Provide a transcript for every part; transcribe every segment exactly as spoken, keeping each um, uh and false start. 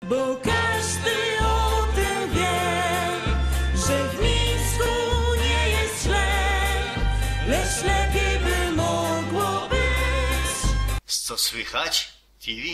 Bo każdy o tym wie, że w Mińsku nie jest źle, lecz lepiej by mogło być. Co słychać? T V.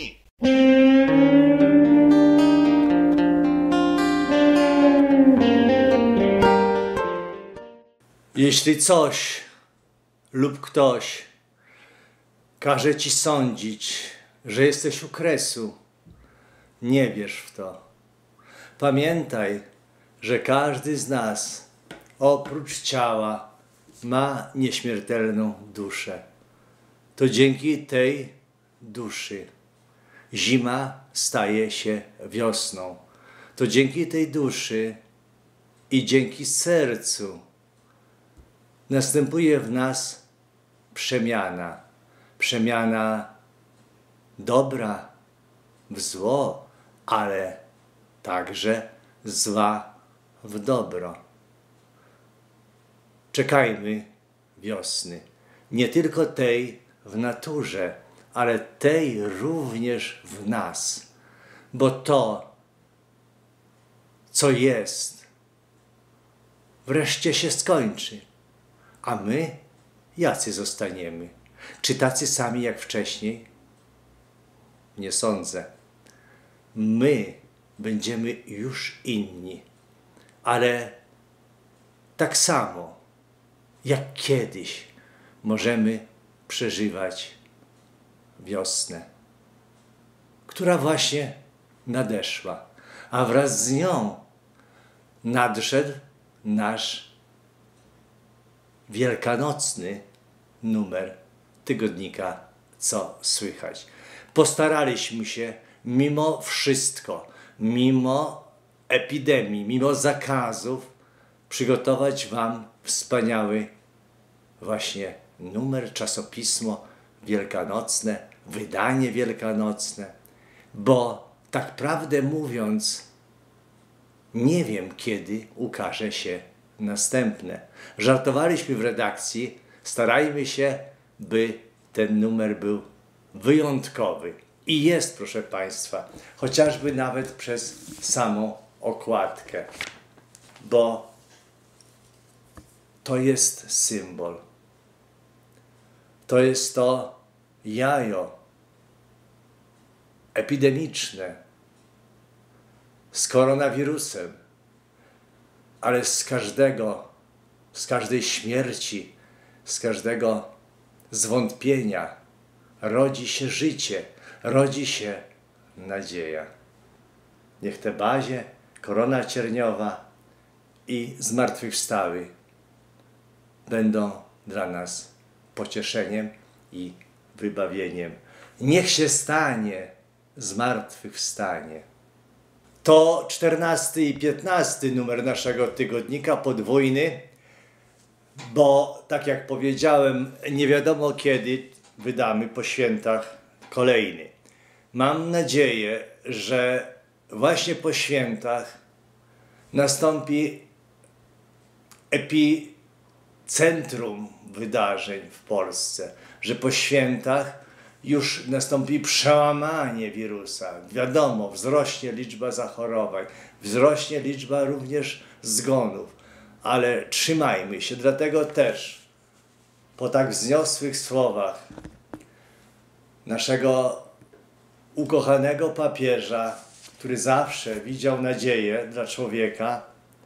Jeśli coś lub ktoś każe ci sądzić, że jesteś u kresu, nie wierz w to. Pamiętaj, że każdy z nas, oprócz ciała, ma nieśmiertelną duszę. To dzięki tej duszy zima staje się wiosną. To dzięki tej duszy i dzięki sercu następuje w nas przemiana. Przemiana dobra w zło, ale także zła w dobro. Czekajmy wiosny. Nie tylko tej w naturze, ale tej również w nas. Bo to, co jest, wreszcie się skończy. A my jacy zostaniemy? Czy tacy sami jak wcześniej? Nie sądzę. My będziemy już inni, ale tak samo jak kiedyś możemy przeżywać wiosnę, która właśnie nadeszła, a wraz z nią nadszedł nasz wielkanocny numer tygodnika Co Słychać. Postaraliśmy się mimo wszystko, mimo epidemii, mimo zakazów przygotować wam wspaniały właśnie numer, czasopismo wielkanocne, wydanie wielkanocne, bo tak prawdę mówiąc nie wiem, kiedy ukaże się następne. Żartowaliśmy w redakcji, starajmy się, by ten numer był wyjątkowy. I jest, proszę Państwa, chociażby nawet przez samą okładkę, bo to jest symbol. To jest to jajo epidemiczne z koronawirusem, ale z każdego, z każdej śmierci, z każdego zwątpienia rodzi się życie, rodzi się nadzieja. Niech te bazie, korona cierniowa i zmartwychwstały będą dla nas pocieszeniem i wybawieniem. Niech się stanie zmartwychwstanie. To czternasty i piętnasty numer naszego tygodnika podwójny, bo tak jak powiedziałem, nie wiadomo kiedy wydamy po świętach kolejny. Mam nadzieję, że właśnie po świętach nastąpi epicentrum wydarzeń w Polsce, że po świętach już nastąpi przełamanie wirusa. Wiadomo, wzrośnie liczba zachorowań, wzrośnie liczba również zgonów, ale trzymajmy się, dlatego też po tak wzniosłych słowach naszego ukochanego papieża, który zawsze widział nadzieję dla człowieka,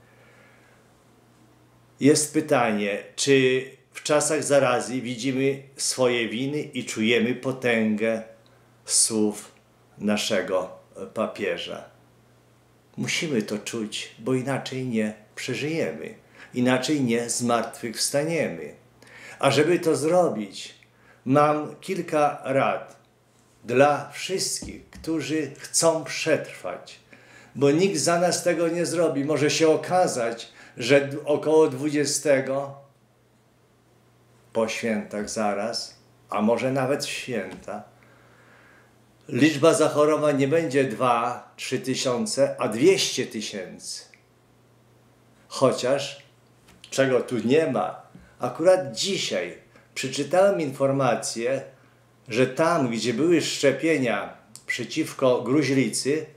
jest pytanie, czy w czasach zarazy widzimy swoje winy i czujemy potęgę słów naszego papieża. Musimy to czuć, bo inaczej nie przeżyjemy, inaczej nie zmartwychwstaniemy. A żeby to zrobić, mam kilka rad dla wszystkich, którzy chcą przetrwać, bo nikt za nas tego nie zrobi. Może się okazać, że około dwudziestego po świętach zaraz, a może nawet w święta, liczba zachorowań nie będzie dwa, trzy tysiące, a dwieście tysięcy. Chociaż, czego tu nie ma, akurat dzisiaj przeczytałem informację, że tam, gdzie były szczepienia przeciwko gruźlicy,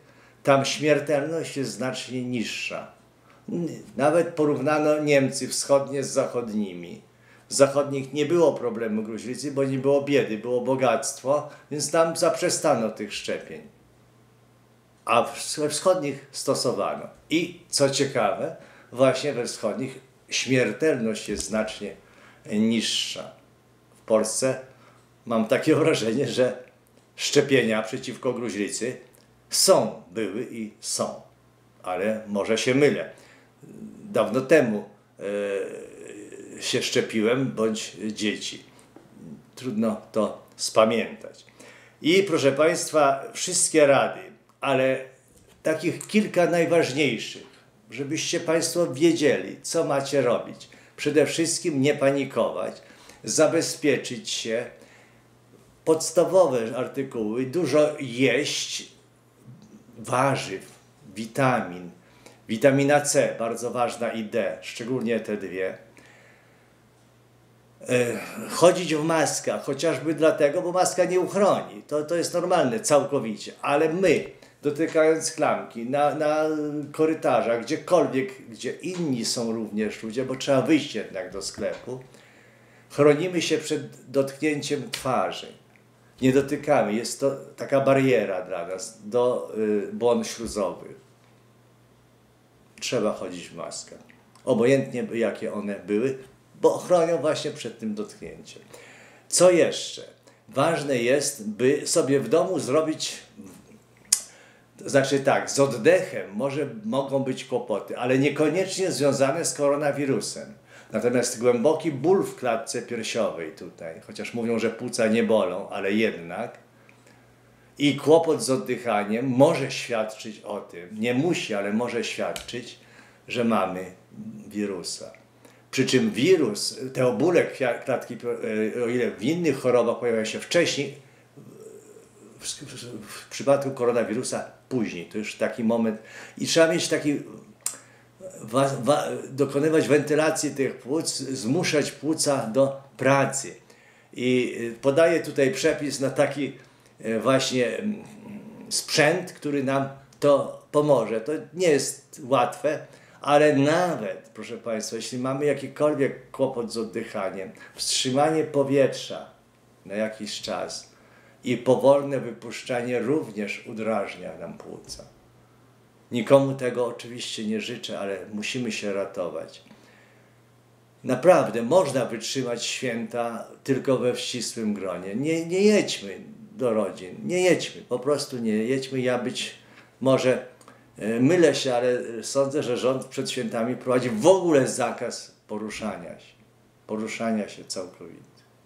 tam śmiertelność jest znacznie niższa. Nawet porównano Niemcy wschodnie z zachodnimi. W zachodnich nie było problemu gruźlicy, bo nie było biedy, było bogactwo, więc tam zaprzestano tych szczepień. A we wschodnich stosowano. I co ciekawe, właśnie we wschodnich śmiertelność jest znacznie niższa. W Polsce mam takie wrażenie, że szczepienia przeciwko gruźlicy są, były i są. Ale może się mylę. Dawno temu e, się szczepiłem, bądź dzieci. Trudno to spamiętać. I proszę Państwa, wszystkie rady, ale takich kilka najważniejszych, żebyście Państwo wiedzieli, co macie robić. Przede wszystkim nie panikować, zabezpieczyć się, podstawowe artykuły, dużo jeść warzyw, witamin, witamina C, bardzo ważna, i D, szczególnie te dwie. Chodzić w maskach, chociażby dlatego, bo maska nie uchroni. To, to jest normalne całkowicie, ale my, dotykając klamki, na, na korytarzach, gdziekolwiek, gdzie inni są również ludzie, bo trzeba wyjść jednak do sklepu, chronimy się przed dotknięciem twarzy. Nie dotykamy, jest to taka bariera dla nas do y, błon śluzowych. Trzeba chodzić w maskach, obojętnie jakie one były, bo chronią właśnie przed tym dotknięciem. Co jeszcze? Ważne jest, by sobie w domu zrobić, to znaczy tak, z oddechem może, mogą być kłopoty, ale niekoniecznie związane z koronawirusem. Natomiast głęboki ból w klatce piersiowej tutaj, chociaż mówią, że płuca nie bolą, ale jednak, i kłopot z oddychaniem może świadczyć o tym, nie musi, ale może świadczyć, że mamy wirusa. Przy czym wirus, te bóle klatki, o ile w innych chorobach pojawiają się wcześniej, w, w, w przypadku koronawirusa później. To już taki moment i trzeba mieć taki, wa, wa, dokonywać wentylacji tych płuc, zmuszać płuca do pracy. I podaję tutaj przepis na taki właśnie sprzęt, który nam to pomoże. To nie jest łatwe, ale nawet, proszę Państwa, jeśli mamy jakikolwiek kłopot z oddychaniem, wstrzymanie powietrza na jakiś czas i powolne wypuszczanie również udrażnia nam płuca. Nikomu tego oczywiście nie życzę, ale musimy się ratować. Naprawdę można wytrzymać święta tylko we ścisłym gronie. Nie, nie jedźmy do rodzin, nie jedźmy, po prostu nie jedźmy. Ja być może mylę się, ale sądzę, że rząd przed świętami prowadzi w ogóle zakaz poruszania się. Poruszania się całkowicie.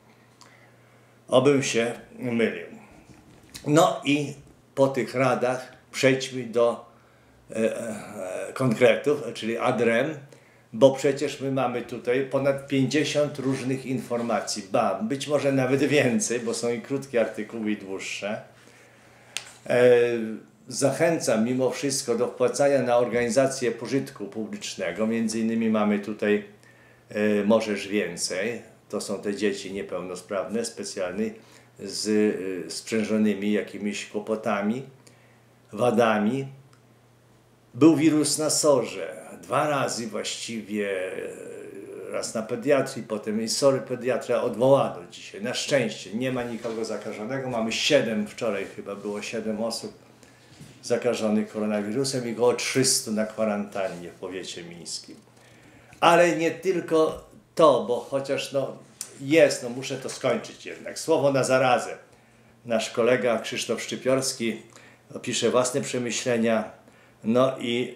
Obym się mylił. No i po tych radach przejdźmy do e, e, konkretów, czyli ad rem, bo przecież my mamy tutaj ponad pięćdziesiąt różnych informacji. Ba, być może nawet więcej, bo są i krótkie artykuły, i dłuższe. E, Zachęcam mimo wszystko do wpłacania na organizacje pożytku publicznego. Między innymi mamy tutaj y, Możesz Więcej. To są te dzieci niepełnosprawne, specjalne, z y, sprzężonymi jakimiś kłopotami, wadami. Był wirus na sorze. Dwa razy właściwie, raz na pediatrii, potem i sory pediatra odwołano dzisiaj. Na szczęście nie ma nikogo zakażonego. Mamy siedem, wczoraj chyba było siedem osób zakażonych koronawirusem i około trzystu na kwarantannie w powiecie mińskim. Ale nie tylko to, bo chociaż no jest, no muszę to skończyć jednak. Słowo na zarazę. Nasz kolega Krzysztof Szczypiorski opisze własne przemyślenia, no i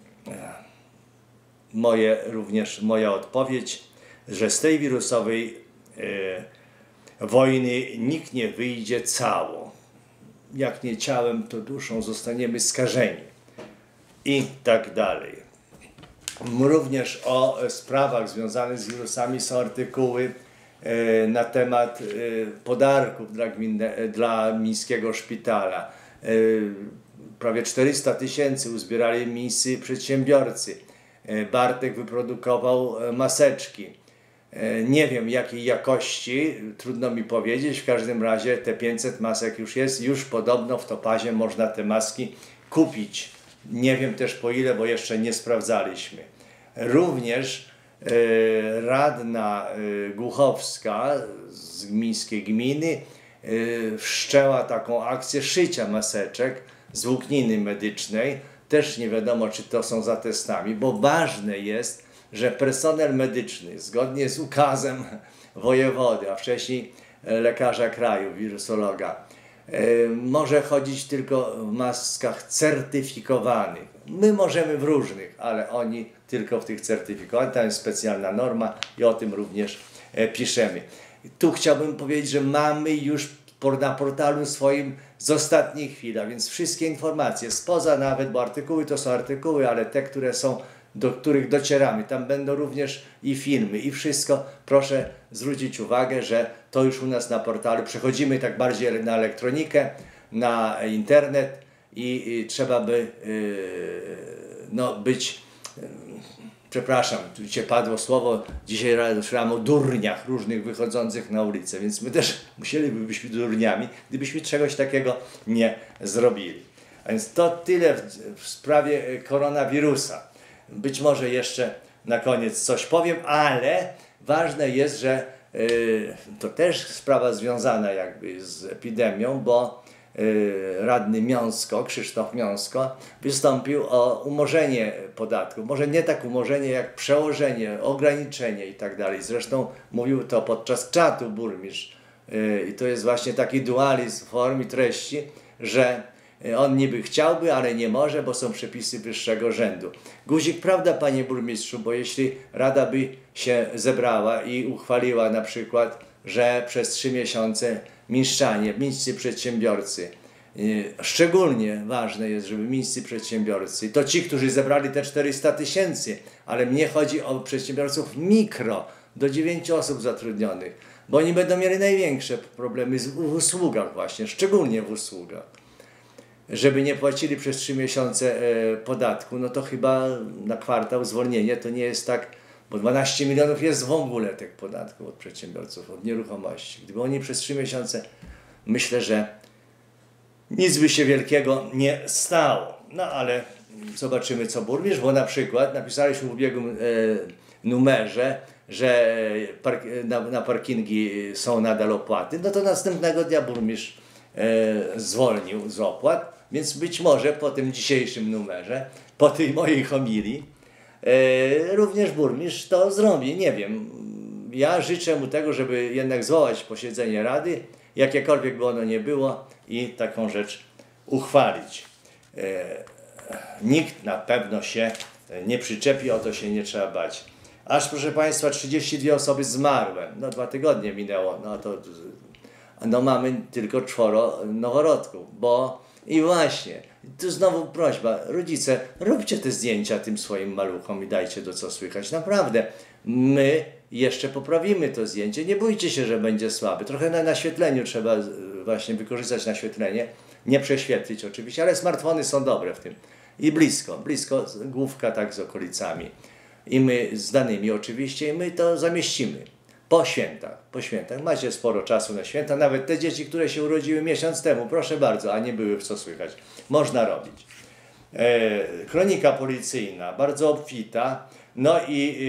moje, również moja odpowiedź, że z tej wirusowej e, wojny nikt nie wyjdzie cało. Jak nie ciałem, to duszą zostaniemy skażeni i tak dalej. Również o sprawach związanych z wirusami są artykuły e, na temat e, podarków dla, gminne, dla mińskiego szpitala. E, prawie czterysta tysięcy uzbierali mińscy przedsiębiorcy. E, Bartek wyprodukował maseczki. Nie wiem jakiej jakości, trudno mi powiedzieć, w każdym razie te pięćset masek już jest, już podobno w Topazie można te maski kupić. Nie wiem też po ile, bo jeszcze nie sprawdzaliśmy. Również e, radna e, Głuchowska z Gmińskiej Gminy e, wszczęła taką akcję szycia maseczek z włókniny medycznej. Też nie wiadomo, czy to są za testami, bo ważne jest, że personel medyczny zgodnie z ukazem wojewody, a wcześniej lekarza kraju, wirusologa, może chodzić tylko w maskach certyfikowanych. My możemy w różnych, ale oni tylko w tych certyfikowanych. Tam jest specjalna norma i o tym również piszemy. Tu chciałbym powiedzieć, że mamy już na portalu swoim z ostatnich chwil, a więc wszystkie informacje, spoza nawet, bo artykuły to są artykuły, ale te, które są, do których docieramy, tam będą również i filmy, i wszystko. Proszę zwrócić uwagę, że to już u nas na portalu, przechodzimy tak bardziej na elektronikę, na internet i, i trzeba by yy, no, być, yy, przepraszam, tu dzisiaj padło słowo, dzisiaj rozmawiamy o durniach różnych wychodzących na ulicę, więc my też musielibyśmy być durniami, gdybyśmy czegoś takiego nie zrobili. A więc to tyle w, w sprawie koronawirusa. Być może jeszcze na koniec coś powiem, ale ważne jest, że y, to też sprawa związana jakby z epidemią, bo y, radny Miąsko, Krzysztof Miąsko, wystąpił o umorzenie podatku. Może nie tak umorzenie, jak przełożenie, ograniczenie i tak dalej. Zresztą mówił to podczas czatu burmistrz. Y, I to jest właśnie taki dualizm form i treści, że on niby chciałby, ale nie może, bo są przepisy wyższego rzędu. Guzik, prawda, panie burmistrzu, bo jeśli Rada by się zebrała i uchwaliła na przykład, że przez trzy miesiące mieszczanie, miejscy przedsiębiorcy, szczególnie ważne jest, żeby miejscy przedsiębiorcy, to ci, którzy zebrali te czterysta tysięcy, ale mnie chodzi o przedsiębiorców mikro, do dziewięciu osób zatrudnionych, bo oni będą mieli największe problemy w usługach właśnie, szczególnie w usługach. Żeby nie płacili przez trzy miesiące e, podatku, no to chyba na kwartał zwolnienie to nie jest tak, bo dwanaście milionów jest w ogóle tych podatków od przedsiębiorców, od nieruchomości. Gdyby oni przez trzy miesiące, myślę, że nic by się wielkiego nie stało. No ale zobaczymy, co burmistrz, bo na przykład napisaliśmy w ubiegłym e, numerze, że park, na, na parkingi są nadal opłaty, no to następnego dnia burmistrz e, zwolnił z opłat. Więc być może po tym dzisiejszym numerze, po tej mojej homilii, e, również burmistrz to zrobi. Nie wiem. Ja życzę mu tego, żeby jednak zwołać posiedzenie Rady, jakiekolwiek by ono nie było, i taką rzecz uchwalić. E, nikt na pewno się nie przyczepi, o to się nie trzeba bać. Aż, proszę Państwa, trzydzieści dwie osoby zmarły. No dwa tygodnie minęło. No to no, mamy tylko czworo noworodków, bo i właśnie, tu znowu prośba, rodzice, róbcie te zdjęcia tym swoim maluchom i dajcie to, co słychać. Naprawdę, my jeszcze poprawimy to zdjęcie. Nie bójcie się, że będzie słabe. Trochę na naświetleniu trzeba właśnie wykorzystać naświetlenie. Nie prześwietlić oczywiście, ale smartfony są dobre w tym. I blisko, blisko, główka tak z okolicami. I my z danymi oczywiście, i my to zamieścimy. Po świętach, po świętach. Macie sporo czasu na święta. Nawet te dzieci, które się urodziły miesiąc temu, proszę bardzo, a nie były w co słychać. Można robić. E, kronika policyjna, bardzo obfita. No i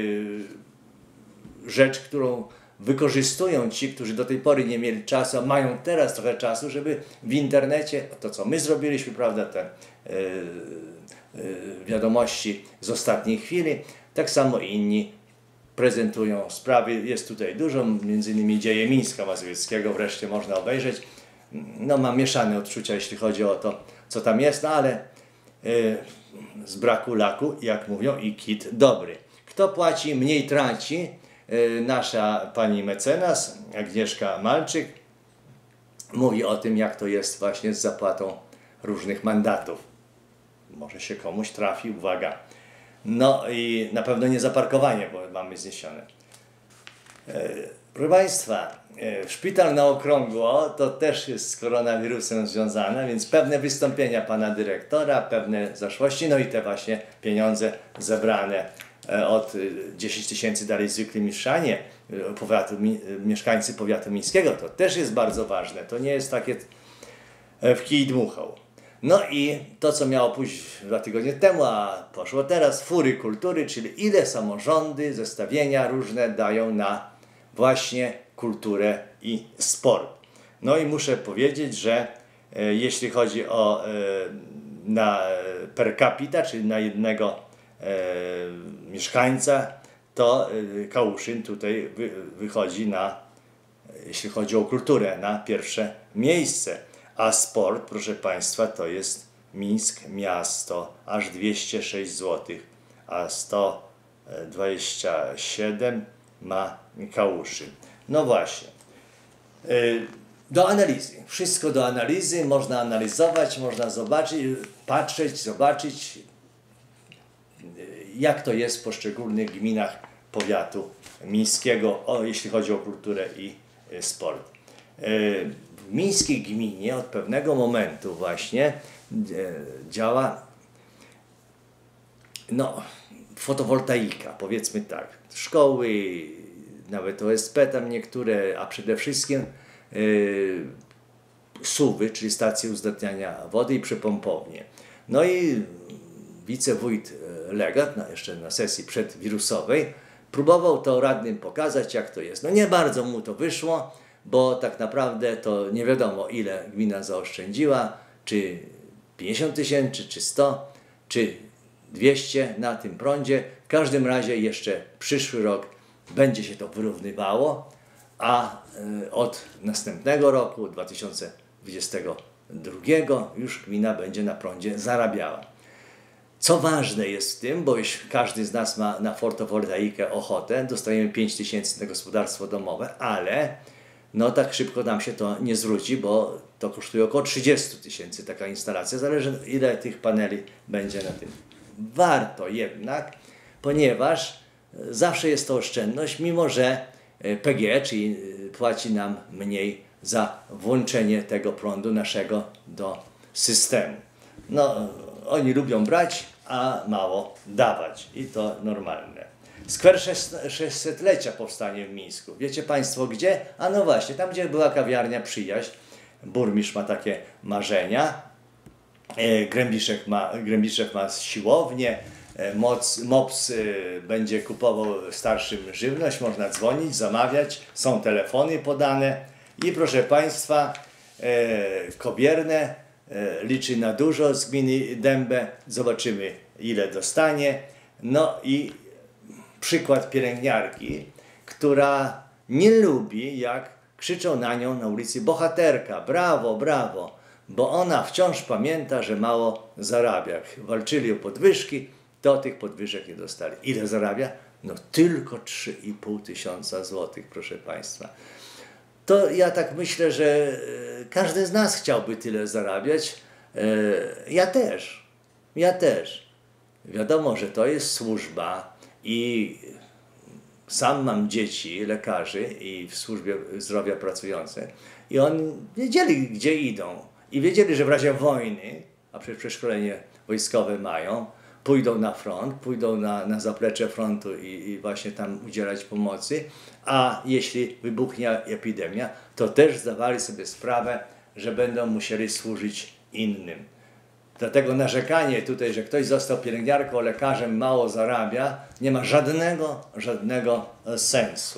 e, rzecz, którą wykorzystują ci, którzy do tej pory nie mieli czasu, a mają teraz trochę czasu, żeby w internecie, to co my zrobiliśmy, prawda, te e, e, wiadomości z ostatniej chwili, tak samo inni prezentują sprawy. Jest tutaj dużo, między innymi dzieje Mińska Mazowieckiego, wreszcie można obejrzeć. No mam mieszane odczucia, jeśli chodzi o to, co tam jest, no ale yy, z braku laku, jak mówią, i kit dobry. Kto płaci, mniej traci. Yy, nasza pani mecenas Agnieszka Malczyk mówi o tym, jak to jest właśnie z zapłatą różnych mandatów. Może się komuś trafi, uwaga. No i na pewno nie zaparkowanie, bo mamy zniesione. E, proszę Państwa, e, szpital na okrągło to też jest z koronawirusem związane, więc pewne wystąpienia pana dyrektora, pewne zaszłości, no i te właśnie pieniądze zebrane e, od dziesięć tysięcy dalej zwykle mieszanie, e, powiatu, mi, mieszkańcy powiatu mińskiego, to też jest bardzo ważne. To nie jest takie e, w kij dmuchał. No i to, co miało pójść dwa tygodnie temu, a poszło teraz, fury kultury, czyli ile samorządy, zestawienia różne dają na właśnie kulturę i sport. No i muszę powiedzieć, że e, jeśli chodzi o e, na per capita, czyli na jednego e, mieszkańca, to e, Kałuszyn tutaj wy, wychodzi na, jeśli chodzi o kulturę, na pierwsze miejsce. A sport, proszę Państwa, to jest Mińsk, miasto, aż dwieście sześć złotych, a sto dwadzieścia siedem ma Kałuszyn. No właśnie. Do analizy. Wszystko do analizy. Można analizować, można zobaczyć, patrzeć, zobaczyć, jak to jest w poszczególnych gminach powiatu mińskiego, o, jeśli chodzi o kulturę i sport. W mińskiej gminie od pewnego momentu właśnie działa no, fotowoltaika, powiedzmy tak. Szkoły, nawet O S P tam niektóre, a przede wszystkim yy, suwy, czyli stacje uzdatniania wody i przypompownie. No i wicewójt Legat, no jeszcze na sesji przedwirusowej, próbował to radnym pokazać, jak to jest. No nie bardzo mu to wyszło, bo tak naprawdę to nie wiadomo, ile gmina zaoszczędziła, czy pięćdziesiąt tysięcy, czy sto, czy dwieście na tym prądzie. W każdym razie jeszcze przyszły rok będzie się to wyrównywało, a od następnego roku, dwa tysiące dwudziestego drugiego, już gmina będzie na prądzie zarabiała. Co ważne jest w tym, bo jeśli każdy z nas ma na fotowoltaikę ochotę, dostajemy pięć tysięcy na gospodarstwo domowe, ale no tak szybko nam się to nie zwróci, bo to kosztuje około trzydzieści tysięcy taka instalacja, zależy ile tych paneli będzie na tym. Warto jednak, ponieważ zawsze jest to oszczędność, mimo że P G E, czyli płaci nam mniej za włączenie tego prądu naszego do systemu. No, oni lubią brać, a mało dawać i to normalne. Skwer sześćsetlecia powstanie w Mińsku. Wiecie Państwo gdzie? A no właśnie, tam gdzie była kawiarnia Przyjaźń. Burmistrz ma takie marzenia. E, Grębiszek ma, Grębiszew ma siłownię. E, Moc, MOPS e, będzie kupował starszym żywność. Można dzwonić, zamawiać. Są telefony podane. I proszę Państwa, e, Kobierne e, liczy na dużo z gminy Dębę. Zobaczymy, ile dostanie. No i przykład pielęgniarki, która nie lubi, jak krzyczą na nią na ulicy bohaterka, brawo, brawo, bo ona wciąż pamięta, że mało zarabia. Jak walczyli o podwyżki, to tych podwyżek nie dostali. Ile zarabia? No tylko trzy i pół tysiąca złotych, proszę Państwa. To ja tak myślę, że każdy z nas chciałby tyle zarabiać. Ja też. Ja też. Wiadomo, że to jest służba i sam mam dzieci, lekarzy i w służbie zdrowia pracujące i oni wiedzieli, gdzie idą i wiedzieli, że w razie wojny, a przecież przeszkolenie wojskowe mają, pójdą na front, pójdą na, na zaplecze frontu i, i właśnie tam udzielać pomocy, a jeśli wybuchnie epidemia, to też zdawali sobie sprawę, że będą musieli służyć innym. Dlatego narzekanie tutaj, że ktoś został pielęgniarką, lekarzem, mało zarabia, nie ma żadnego, żadnego sensu.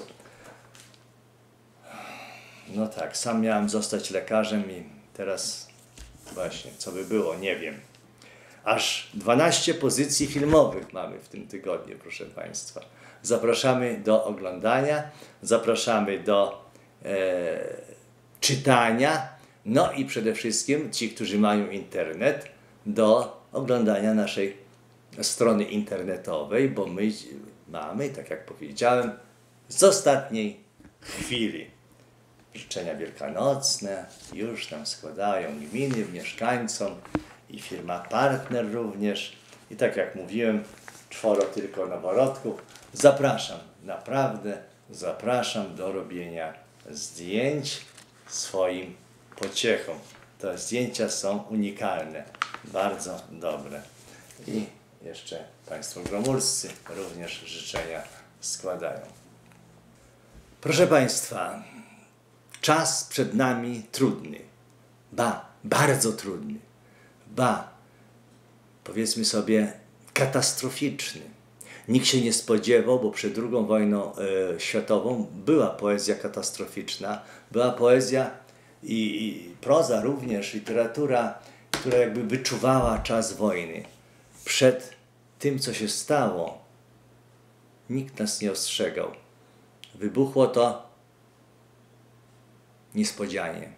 No tak, sam miałem zostać lekarzem i teraz właśnie, co by było, nie wiem. Aż dwanaście pozycji filmowych mamy w tym tygodniu, proszę Państwa. Zapraszamy do oglądania, zapraszamy do e, czytania, no i przede wszystkim ci, którzy mają internet, do oglądania naszej strony internetowej, bo my mamy, tak jak powiedziałem, z ostatniej chwili życzenia wielkanocne już nam składają gminy, mieszkańcom i firma partner również. I tak jak mówiłem, czworo tylko noworodków. Zapraszam, naprawdę zapraszam do robienia zdjęć swoim pociechom. Te zdjęcia są unikalne, bardzo dobre. I jeszcze Państwo gromulscy również życzenia składają. Proszę Państwa, czas przed nami trudny, ba, bardzo trudny. ba, powiedzmy sobie, katastroficzny. Nikt się nie spodziewał, bo przed drugą wojną e, światową była poezja katastroficzna, była poezja i, i proza również, literatura, która jakby wyczuwała czas wojny. Przed tym, co się stało, nikt nas nie ostrzegał. Wybuchło to niespodzianie.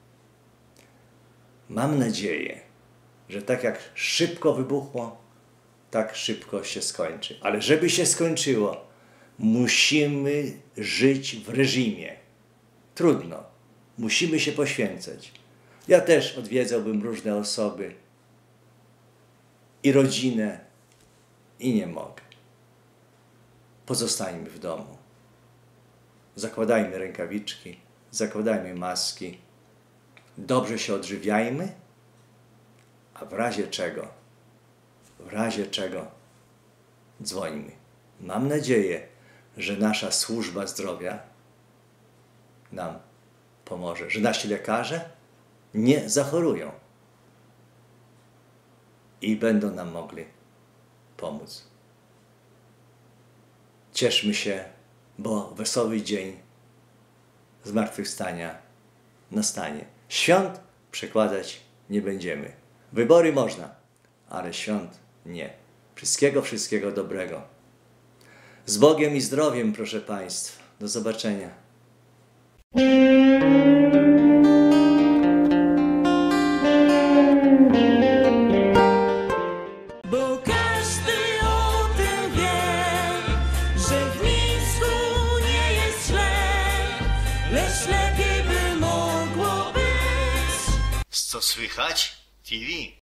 Mam nadzieję, że tak jak szybko wybuchło, tak szybko się skończy. Ale żeby się skończyło, musimy żyć w reżimie. Trudno. Musimy się poświęcać. Ja też odwiedzałbym różne osoby i rodzinę i nie mogę. Pozostańmy w domu. Zakładajmy rękawiczki, zakładajmy maski. Dobrze się odżywiajmy, a w razie czego, w razie czego dzwońmy. Mam nadzieję, że nasza służba zdrowia nam pomoże, że nasi lekarze nie zachorują i będą nam mogli pomóc. Cieszmy się, bo wesoły dzień zmartwychwstania nastanie. Świąt przekładać nie będziemy. Wybory można, ale świąt nie. Wszystkiego, wszystkiego dobrego. Z Bogiem i zdrowiem, proszę Państwa. Do zobaczenia. Bo każdy o tym wie, że w Mińsku nie jest źle, lecz lepiej by mogło być. Co słychać? T V.